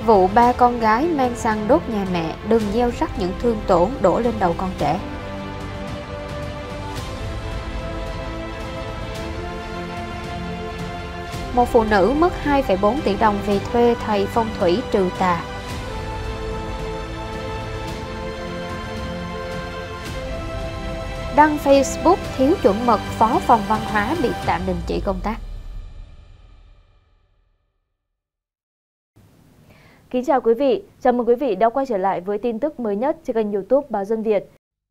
Vụ 3 con gái mang xăng đốt nhà mẹ, đừng gieo rắc những thương tổn đổ lên đầu con trẻ. Một phụ nữ mất 2,4 tỷ đồng vì thuê thầy phong thủy trừ tà. Đăng Facebook thiếu chuẩn mực, phó phòng văn hóa bị tạm đình chỉ công tác. Kính chào quý vị, chào mừng quý vị đã quay trở lại với tin tức mới nhất trên kênh YouTube Báo Dân Việt.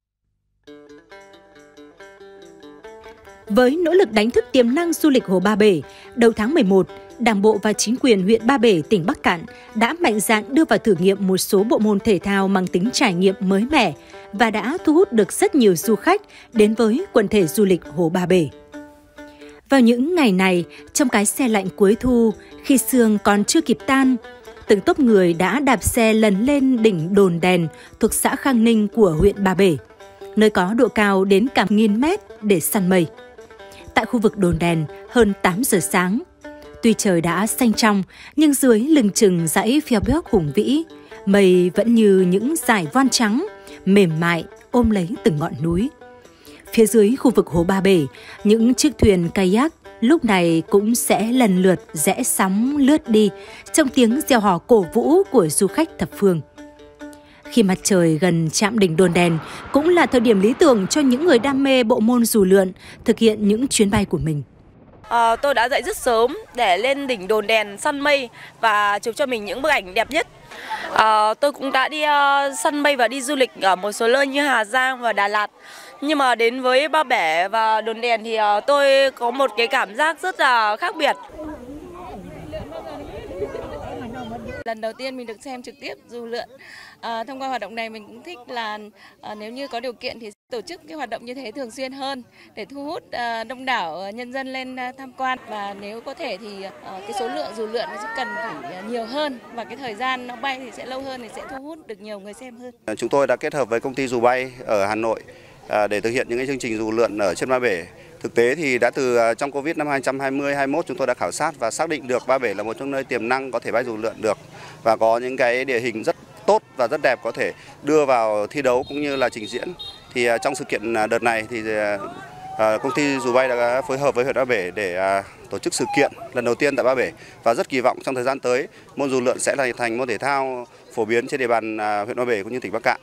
Với nỗ lực đánh thức tiềm năng du lịch Hồ Ba Bể, đầu tháng 11, Đảng bộ và chính quyền huyện Ba Bể, tỉnh Bắc Kạn đã mạnh dạn đưa vào thử nghiệm một số bộ môn thể thao mang tính trải nghiệm mới mẻ và đã thu hút được rất nhiều du khách đến với quần thể du lịch Hồ Ba Bể. Vào những ngày này, trong cái xe lạnh cuối thu, khi sương còn chưa kịp tan, từng tốp người đã đạp xe lần lên đỉnh Đồn Đèn thuộc xã Khang Ninh của huyện Ba Bể, nơi có độ cao đến cả 1000 mét để săn mây. Tại khu vực Đồn Đèn, hơn 8 giờ sáng, tuy trời đã xanh trong, nhưng dưới lưng chừng dãy Phèo Béc hùng vĩ, mây vẫn như những dải voan trắng, mềm mại ôm lấy từng ngọn núi. Phía dưới khu vực Hồ Ba Bể, những chiếc thuyền kayak lúc này cũng sẽ lần lượt rẽ sóng lướt đi trong tiếng reo hò cổ vũ của du khách thập phương. Khi mặt trời gần chạm đỉnh Đồn Đèn cũng là thời điểm lý tưởng cho những người đam mê bộ môn dù lượn thực hiện những chuyến bay của mình. Tôi đã dậy rất sớm để lên đỉnh Đồn Đèn săn mây và chụp cho mình những bức ảnh đẹp nhất. Tôi cũng đã đi săn mây và đi du lịch ở một số nơi như Hà Giang và Đà Lạt. Nhưng mà đến với Ba Bể và Đồn Đèn thì tôi có một cái cảm giác rất là khác biệt. Lần đầu tiên mình được xem trực tiếp dù lượn. Thông qua hoạt động này mình cũng thích là nếu như có điều kiện thì tổ chức cái hoạt động như thế thường xuyên hơn để thu hút đông đảo nhân dân lên tham quan, và nếu có thể thì cái số lượng dù lượn nó sẽ cần phải nhiều hơn và cái thời gian nó bay thì sẽ lâu hơn thì sẽ thu hút được nhiều người xem hơn. Chúng tôi đã kết hợp với công ty dù bay ở Hà Nội để thực hiện những cái chương trình dù lượn ở trên Ba Bể. Thực tế thì đã từ trong Covid năm 2020-21 chúng tôi đã khảo sát và xác định được Ba Bể là một trong nơi tiềm năng có thể bay dù lượn được và có những cái địa hình rất tốt và rất đẹp có thể đưa vào thi đấu cũng như là trình diễn. Thì trong sự kiện đợt này thì công ty dù bay đã phối hợp với huyện Ba Bể để tổ chức sự kiện lần đầu tiên tại Ba Bể và rất kỳ vọng trong thời gian tới môn dù lượn sẽ là thành môn thể thao phổ biến trên địa bàn huyện Ba Bể cũng như tỉnh Bắc Kạn.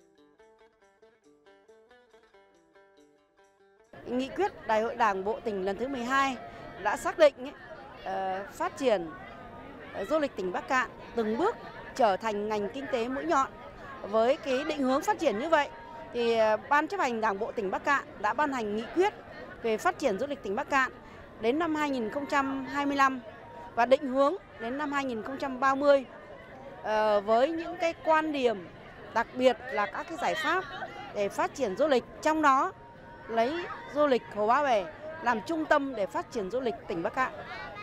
Nghị quyết Đại hội Đảng bộ tỉnh lần thứ 12 đã xác định phát triển du lịch tỉnh Bắc Kạn từng bước trở thành ngành kinh tế mũi nhọn. Với cái định hướng phát triển như vậy thì Ban chấp hành Đảng bộ tỉnh Bắc Kạn đã ban hành nghị quyết về phát triển du lịch tỉnh Bắc Kạn đến năm 2025 và định hướng đến năm 2030 với những cái quan điểm đặc biệt là các cái giải pháp để phát triển du lịch, trong đó lấy du lịch Hồ Ba Bể làm trung tâm để phát triển du lịch tỉnh Bắc Kạn.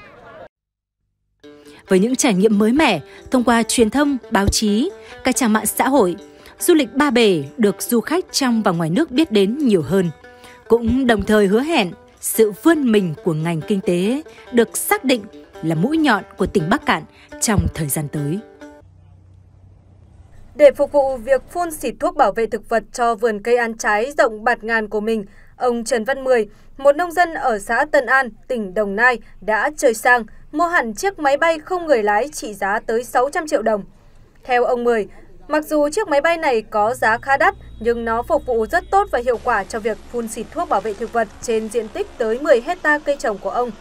Với những trải nghiệm mới mẻ thông qua truyền thông, báo chí, các trang mạng xã hội, du lịch Ba Bể được du khách trong và ngoài nước biết đến nhiều hơn, cũng đồng thời hứa hẹn sự vươn mình của ngành kinh tế được xác định là mũi nhọn của tỉnh Bắc Kạn trong thời gian tới. Để phục vụ việc phun xịt thuốc bảo vệ thực vật cho vườn cây ăn trái rộng bạt ngàn của mình, ông Trần Văn Mười, một nông dân ở xã Tân An, tỉnh Đồng Nai đã chơi sang mua hẳn chiếc máy bay không người lái trị giá tới 600 triệu đồng. Theo ông Mười, mặc dù chiếc máy bay này có giá khá đắt nhưng nó phục vụ rất tốt và hiệu quả cho việc phun xịt thuốc bảo vệ thực vật trên diện tích tới 10 hecta cây trồng của ông.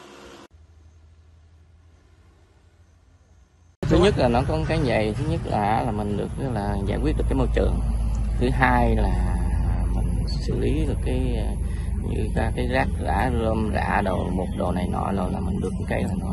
Thứ nhất là nó có cái vậy, thứ nhất là mình được là giải quyết được cái môi trường. Thứ hai là mình xử lý được cái như cái rác rã rơm rạ đồ một đồ này nọ rồi là mình được cái là nó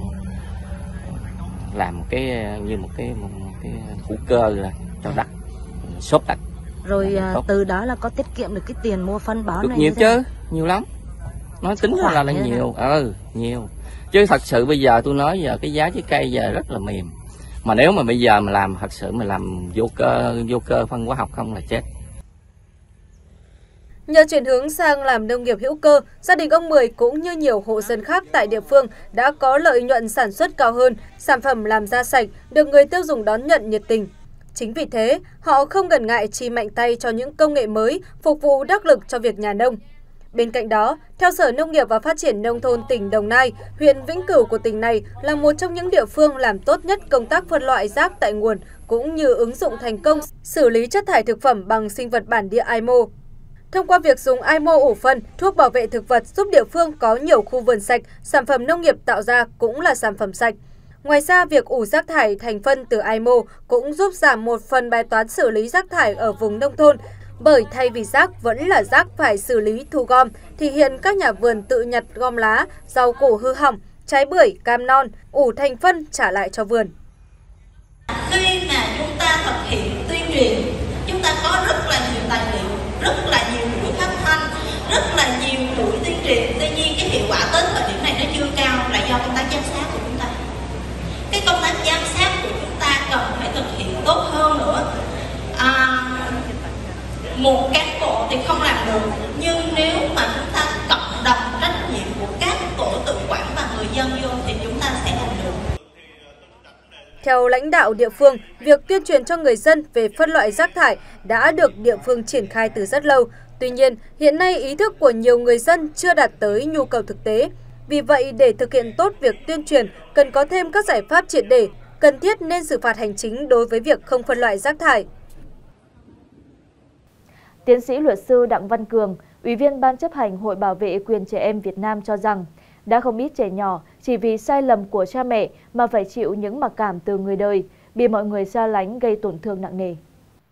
làm cái như một cái hữu cơ là cho đất, xốp đất. Rồi từ đó là có tiết kiệm được cái tiền mua phân bón được này nhiều chứ, nhiều lắm. Nói tính ra là nhiều, nhiều. Chứ thật sự bây giờ tôi nói giờ cái giá trái cây giờ rất là mềm. Mà nếu mà bây giờ mà làm thật sự mà làm vô cơ phân hóa học không là chết. Nhờ chuyển hướng sang làm nông nghiệp hữu cơ, gia đình ông Mười cũng như nhiều hộ dân khác tại địa phương đã có lợi nhuận sản xuất cao hơn, sản phẩm làm ra sạch được người tiêu dùng đón nhận nhiệt tình. Chính vì thế, họ không ngần ngại chi mạnh tay cho những công nghệ mới phục vụ đắc lực cho việc nhà nông. Bên cạnh đó, theo Sở Nông nghiệp và Phát triển Nông thôn tỉnh Đồng Nai, huyện Vĩnh Cửu của tỉnh này là một trong những địa phương làm tốt nhất công tác phân loại rác tại nguồn, cũng như ứng dụng thành công xử lý chất thải thực phẩm bằng sinh vật bản địa IMO. Thông qua việc dùng IMO ủ phân, thuốc bảo vệ thực vật giúp địa phương có nhiều khu vườn sạch, sản phẩm nông nghiệp tạo ra cũng là sản phẩm sạch. Ngoài ra, việc ủ rác thải thành phân từ IMO cũng giúp giảm một phần bài toán xử lý rác thải ở vùng nông thôn, bởi thay vì rác vẫn là rác phải xử lý thu gom, thì hiện các nhà vườn tự nhặt gom lá, rau củ hư hỏng, trái bưởi, cam non, ủ thành phân trả lại cho vườn. Khi mà chúng ta thực hiện tuyên truyền, chúng ta có rất là nhiều tài liệu, rất là nhiều buổi phát thanh, rất là nhiều buổi tuyên truyền. Tuy nhiên cái hiệu quả tới thời điểm này nó chưa cao là do công tác giám sát của chúng ta. Cái công tác giám sát của chúng ta cần phải thực hiện tốt hơn nữa. Một cán bộ thì không làm được, nhưng nếu mà chúng ta cộng đồng trách nhiệm của các tổ tự quản và người dân vô thì chúng ta sẽ làm được. Theo lãnh đạo địa phương, việc tuyên truyền cho người dân về phân loại rác thải đã được địa phương triển khai từ rất lâu. Tuy nhiên, hiện nay ý thức của nhiều người dân chưa đạt tới nhu cầu thực tế. Vì vậy, để thực hiện tốt việc tuyên truyền, cần có thêm các giải pháp triệt để, cần thiết nên xử phạt hành chính đối với việc không phân loại rác thải. Tiến sĩ luật sư Đặng Văn Cường, Ủy viên Ban chấp hành Hội Bảo vệ quyền trẻ em Việt Nam cho rằng, đã không ít trẻ nhỏ chỉ vì sai lầm của cha mẹ mà phải chịu những mặc cảm từ người đời, bị mọi người xa lánh gây tổn thương nặng nề.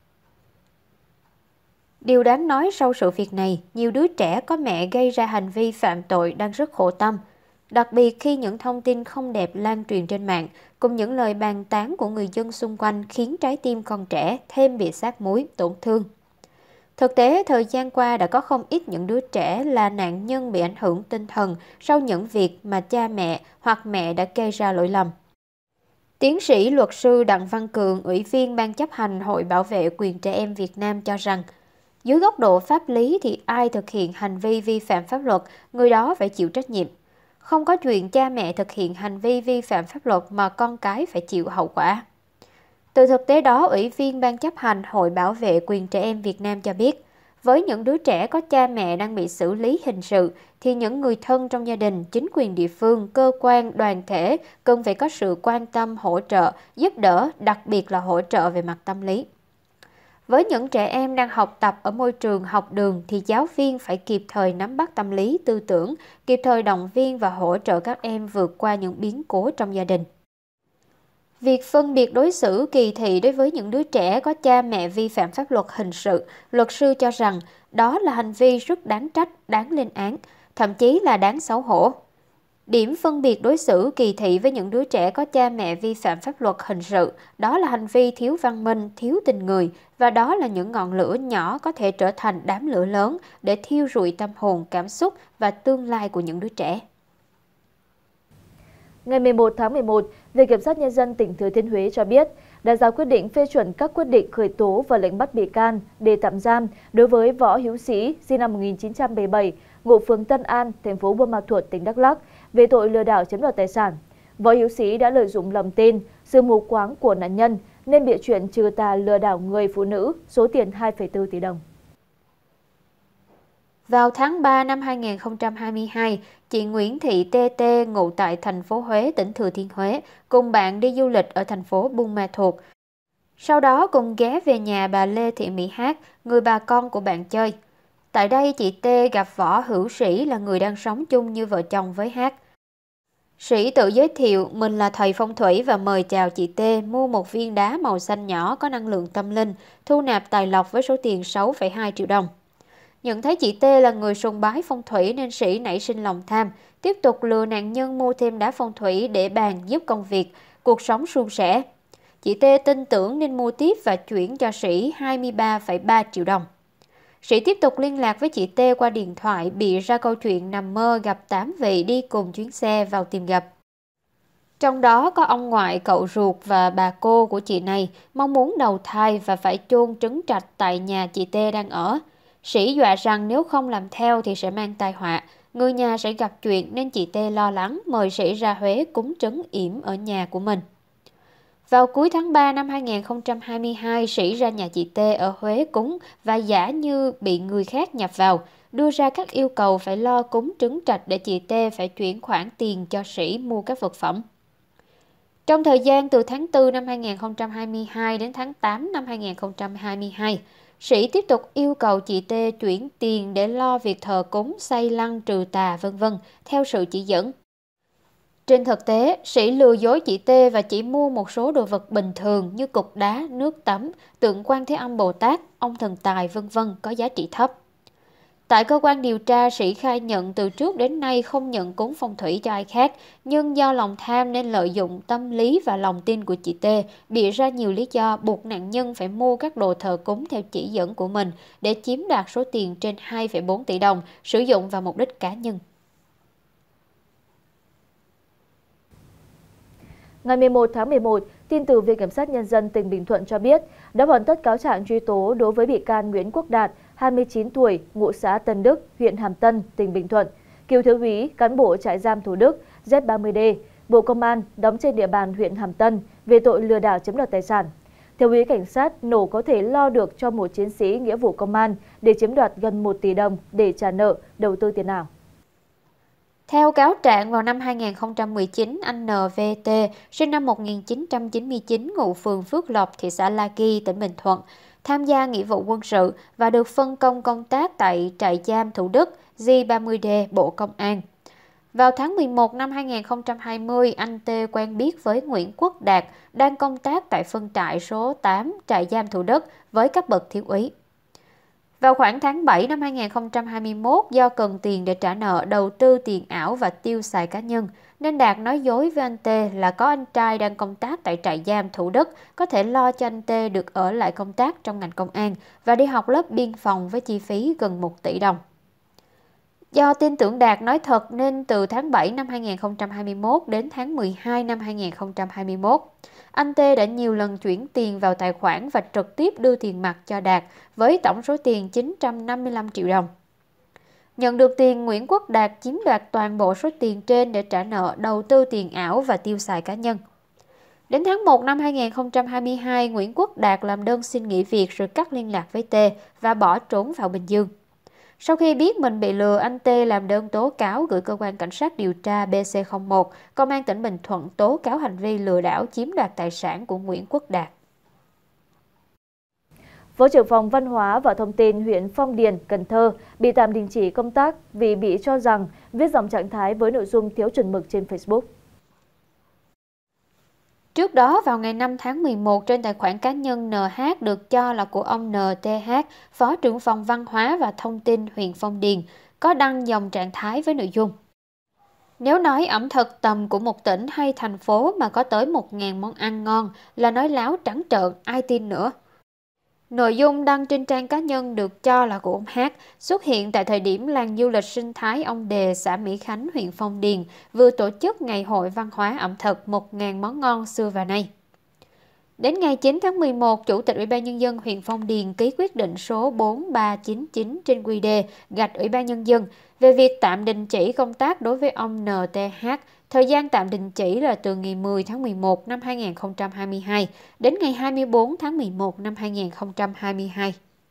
Điều đáng nói sau sự việc này, nhiều đứa trẻ có mẹ gây ra hành vi phạm tội đang rất khổ tâm. Đặc biệt khi những thông tin không đẹp lan truyền trên mạng, cùng những lời bàn tán của người dân xung quanh khiến trái tim con trẻ thêm bị xát muối, tổn thương. Thực tế, thời gian qua đã có không ít những đứa trẻ là nạn nhân bị ảnh hưởng tinh thần sau những việc mà cha mẹ hoặc mẹ đã gây ra lỗi lầm. Tiến sĩ luật sư Đặng Văn Cường, Ủy viên Ban chấp hành Hội Bảo vệ quyền trẻ em Việt Nam cho rằng, dưới góc độ pháp lý thì ai thực hiện hành vi vi phạm pháp luật, người đó phải chịu trách nhiệm. Không có chuyện cha mẹ thực hiện hành vi vi phạm pháp luật mà con cái phải chịu hậu quả. Từ thực tế đó, Ủy viên Ban chấp hành Hội Bảo vệ quyền trẻ em Việt Nam cho biết, với những đứa trẻ có cha mẹ đang bị xử lý hình sự, thì những người thân trong gia đình, chính quyền địa phương, cơ quan, đoàn thể cần phải có sự quan tâm, hỗ trợ, giúp đỡ, đặc biệt là hỗ trợ về mặt tâm lý. Với những trẻ em đang học tập ở môi trường học đường thì giáo viên phải kịp thời nắm bắt tâm lý, tư tưởng, kịp thời động viên và hỗ trợ các em vượt qua những biến cố trong gia đình. Việc phân biệt đối xử kỳ thị đối với những đứa trẻ có cha mẹ vi phạm pháp luật hình sự, luật sư cho rằng đó là hành vi rất đáng trách, đáng lên án, thậm chí là đáng xấu hổ. Điểm phân biệt đối xử kỳ thị với những đứa trẻ có cha mẹ vi phạm pháp luật hình sự, đó là hành vi thiếu văn minh, thiếu tình người, và đó là những ngọn lửa nhỏ có thể trở thành đám lửa lớn để thiêu rụi tâm hồn, cảm xúc và tương lai của những đứa trẻ. Ngày 11 tháng 11, Viện Kiểm sát Nhân dân tỉnh Thừa Thiên Huế cho biết đã ra quyết định phê chuẩn các quyết định khởi tố và lệnh bắt bị can để tạm giam đối với Võ Hữu Sĩ, sinh năm 1977, ngụ phường Tân An, thành phố Buôn Ma Thuột, tỉnh Đắk Lắk, về tội lừa đảo chiếm đoạt tài sản. Võ Hữu Sĩ đã lợi dụng lòng tin, sự mù quáng của nạn nhân nên bịa chuyện trừ tà lừa đảo người phụ nữ số tiền 2,4 tỷ đồng. Vào tháng 3 năm 2022, chị Nguyễn Thị TT ngụ tại thành phố Huế, tỉnh Thừa Thiên Huế, cùng bạn đi du lịch ở thành phố Buôn Ma Thuột. Sau đó cùng ghé về nhà bà Lê Thị Mỹ Hát, người bà con của bạn chơi. Tại đây, chị T gặp Võ Hữu Sĩ là người đang sống chung như vợ chồng với Hát. Sĩ tự giới thiệu mình là thầy phong thủy và mời chào chị T mua một viên đá màu xanh nhỏ có năng lượng tâm linh, thu nạp tài lộc với số tiền 6,2 triệu đồng. Nhận thấy chị T là người sùng bái phong thủy nên Sĩ nảy sinh lòng tham, tiếp tục lừa nạn nhân mua thêm đá phong thủy để bàn giúp công việc, cuộc sống suôn sẻ. Chị T tin tưởng nên mua tiếp và chuyển cho Sĩ 23,3 triệu đồng. Sĩ tiếp tục liên lạc với chị T qua điện thoại, bịa ra câu chuyện nằm mơ gặp 8 vị đi cùng chuyến xe vào tìm gặp. Trong đó có ông ngoại, cậu ruột và bà cô của chị này mong muốn đầu thai và phải chôn trứng trạch tại nhà chị T đang ở. Sĩ dọa rằng nếu không làm theo thì sẽ mang tai họa, người nhà sẽ gặp chuyện nên chị T lo lắng mời Sĩ ra Huế cúng trấn yểm ở nhà của mình. Vào cuối tháng 3 năm 2022, Sĩ ra nhà chị T ở Huế cúng và giả như bị người khác nhập vào, đưa ra các yêu cầu phải lo cúng trứng trạch để chị T phải chuyển khoản tiền cho Sĩ mua các vật phẩm. Trong thời gian từ tháng 4 năm 2022 đến tháng 8 năm 2022, Sĩ tiếp tục yêu cầu chị T chuyển tiền để lo việc thờ cúng, xây lăng trừ tà v.v. theo sự chỉ dẫn. Trên thực tế, Sĩ lừa dối chị T và chỉ mua một số đồ vật bình thường như cục đá, nước tắm, tượng Quan Thế Âm Bồ Tát, ông thần tài v.v. có giá trị thấp. Tại cơ quan điều tra, Sĩ khai nhận từ trước đến nay không nhận cúng phong thủy cho ai khác, nhưng do lòng tham nên lợi dụng tâm lý và lòng tin của chị T, bịa ra nhiều lý do buộc nạn nhân phải mua các đồ thờ cúng theo chỉ dẫn của mình để chiếm đoạt số tiền trên 2,4 tỷ đồng, sử dụng vào mục đích cá nhân. Ngày 11 tháng 11, tin từ Viện Kiểm sát Nhân dân tỉnh Bình Thuận cho biết đã hoàn tất cáo trạng truy tố đối với bị can Nguyễn Quốc Đạt, 29 tuổi, ngụ xã Tân Đức, huyện Hàm Tân, tỉnh Bình Thuận, cựu thiếu úy, cán bộ trại giam Thủ Đức, Z30D, Bộ Công an, đóng trên địa bàn huyện Hàm Tân về tội lừa đảo chiếm đoạt tài sản. Thiếu úy cảnh sát nổ có thể lo được cho một chiến sĩ nghĩa vụ công an để chiếm đoạt gần 1 tỷ đồng để trả nợ, đầu tư tiền ảo. Theo cáo trạng, vào năm 2019, anh NVT, sinh năm 1999, ngụ phường Phước Lộc, thị xã La Ghi, tỉnh Bình Thuận, tham gia nghĩa vụ quân sự và được phân công công tác tại trại giam Thủ Đức, J30D, Bộ Công an. Vào tháng 11 năm 2020, anh T quen biết với Nguyễn Quốc Đạt, đang công tác tại phân trại số 8, trại giam Thủ Đức với cấp bậc thiếu úy. Vào khoảng tháng 7 năm 2021, do cần tiền để trả nợ, đầu tư tiền ảo và tiêu xài cá nhân, nên Đạt nói dối với anh T là có anh trai đang công tác tại trại giam Thủ Đức, có thể lo cho anh T được ở lại công tác trong ngành công an và đi học lớp biên phòng với chi phí gần 1 tỷ đồng. Do tin tưởng Đạt nói thật nên từ tháng 7 năm 2021 đến tháng 12 năm 2021, anh T đã nhiều lần chuyển tiền vào tài khoản và trực tiếp đưa tiền mặt cho Đạt với tổng số tiền 955 triệu đồng. Nhận được tiền, Nguyễn Quốc Đạt chiếm đoạt toàn bộ số tiền trên để trả nợ, đầu tư tiền ảo và tiêu xài cá nhân. Đến tháng 1 năm 2022, Nguyễn Quốc Đạt làm đơn xin nghỉ việc rồi cắt liên lạc với T và bỏ trốn vào Bình Dương. Sau khi biết mình bị lừa, anh T làm đơn tố cáo gửi cơ quan cảnh sát điều tra BC01, Công an tỉnh Bình Thuận tố cáo hành vi lừa đảo chiếm đoạt tài sản của Nguyễn Quốc Đạt. Phó trưởng phòng Văn hóa và Thông tin huyện Phong Điền, Cần Thơ bị tạm đình chỉ công tác vì bị cho rằng viết dòng trạng thái với nội dung thiếu chuẩn mực trên Facebook. Trước đó, vào ngày 5 tháng 11, trên tài khoản cá nhân NH được cho là của ông NTH, Phó trưởng phòng Văn hóa và Thông tin huyện Phong Điền, có đăng dòng trạng thái với nội dung: nếu nói ẩm thực tầm của một tỉnh hay thành phố mà có tới 1.000 món ăn ngon là nói láo trắng trợn, ai tin nữa. Nội dung đăng trên trang cá nhân được cho là của ông H, xuất hiện tại thời điểm làng du lịch sinh thái Ông Đề, xã Mỹ Khánh, huyện Phong Điền vừa tổ chức ngày hội văn hóa ẩm thực 1.000 món ngon xưa và nay. Đến ngày 9 tháng 11, Chủ tịch Ủy ban Nhân dân huyện Phong Điền ký quyết định số 4399 trên QĐ gạch Ủy ban Nhân dân về việc tạm đình chỉ công tác đối với ông NTH. Thời gian tạm đình chỉ là từ ngày 10 tháng 11 năm 2022 đến ngày 24 tháng 11 năm 2022.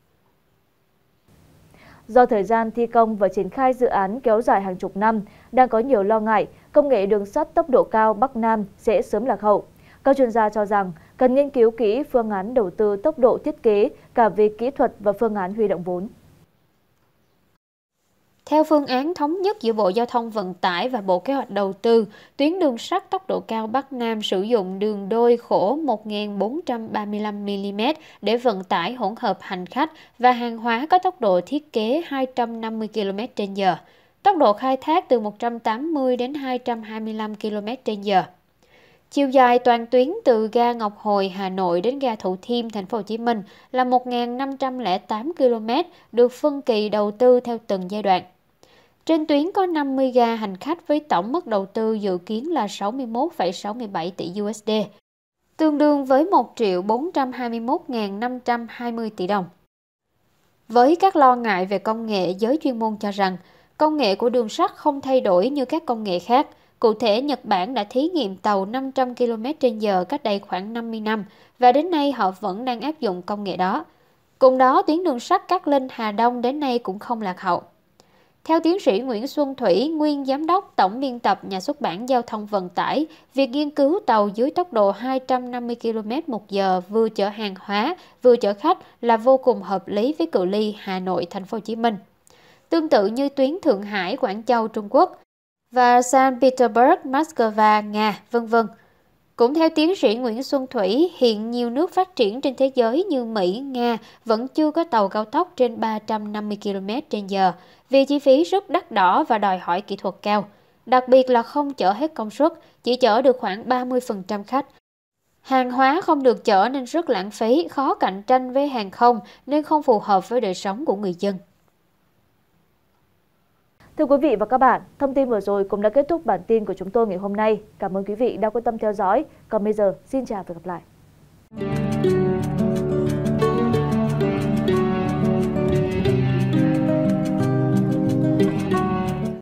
Do thời gian thi công và triển khai dự án kéo dài hàng chục năm, đang có nhiều lo ngại công nghệ đường sắt tốc độ cao Bắc Nam sẽ sớm lạc hậu. Các chuyên gia cho rằng cần nghiên cứu kỹ phương án đầu tư tốc độ thiết kế cả về kỹ thuật và phương án huy động vốn. Theo phương án thống nhất giữa Bộ Giao thông Vận tải và Bộ Kế hoạch Đầu tư, tuyến đường sắt tốc độ cao Bắc Nam sử dụng đường đôi khổ 1435mm để vận tải hỗn hợp hành khách và hàng hóa có tốc độ thiết kế 250 km/h, tốc độ khai thác từ 180 đến 225 km/h. Chiều dài toàn tuyến từ ga Ngọc Hồi, Hà Nội đến ga Thủ Thiêm, Thành phố Hồ Chí Minh là 1.508 km, được phân kỳ đầu tư theo từng giai đoạn. Trên tuyến có 50 ga hành khách với tổng mức đầu tư dự kiến là 61,67 tỷ USD, tương đương với 1.421.520 tỷ đồng. Với các lo ngại về công nghệ, giới chuyên môn cho rằng công nghệ của đường sắt không thay đổi như các công nghệ khác. Cụ thể, Nhật Bản đã thí nghiệm tàu 500 km/h cách đây khoảng 50 năm và đến nay họ vẫn đang áp dụng công nghệ đó. Cùng đó, tuyến đường sắt Cát Linh - Hà Đông đến nay cũng không lạc hậu. Theo tiến sĩ Nguyễn Xuân Thủy, nguyên giám đốc tổng biên tập Nhà xuất bản Giao thông Vận tải, việc nghiên cứu tàu dưới tốc độ 250 km/h vừa chở hàng hóa, vừa chở khách là vô cùng hợp lý với cự ly Hà Nội - Thành phố Hồ Chí Minh. Tương tự như tuyến Thượng Hải - Quảng Châu Trung Quốc và Saint Petersburg - Moscow Nga, v.v. Cũng theo tiến sĩ Nguyễn Xuân Thủy, hiện nhiều nước phát triển trên thế giới như Mỹ, Nga vẫn chưa có tàu cao tốc trên 350 km/h vì chi phí rất đắt đỏ và đòi hỏi kỹ thuật cao. Đặc biệt là không chở hết công suất, chỉ chở được khoảng 30% khách. Hàng hóa không được chở nên rất lãng phí, khó cạnh tranh với hàng không nên không phù hợp với đời sống của người dân. Thưa quý vị và các bạn, thông tin vừa rồi cũng đã kết thúc bản tin của chúng tôi ngày hôm nay. Cảm ơn quý vị đã quan tâm theo dõi. Còn bây giờ, xin chào và gặp lại.